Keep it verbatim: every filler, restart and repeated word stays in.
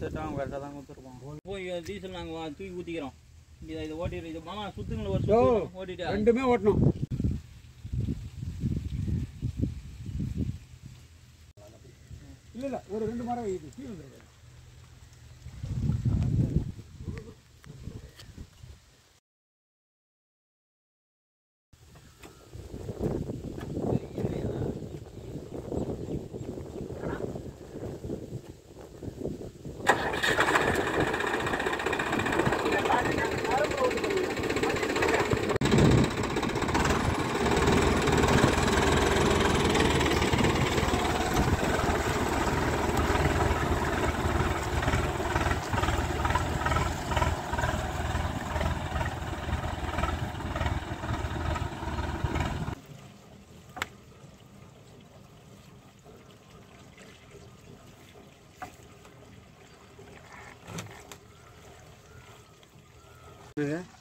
Set ஆகும் கரெக்டாக தான் கொடுத்துருப்போம். போய் டீசல் நாங்கள் தூக்கி ஊற்றிக்கிறோம். இதை இதை ஓட்டிடுறோம். இது மாமா சுற்றுங்கள ஒரு சுற்று ஓட்டிட்டு ரெண்டுமே ஓட்டணும். இல்லை இல்லை ஒரு ரெண்டு மரம் இது கீழே வந்துருக்கு. Yeah.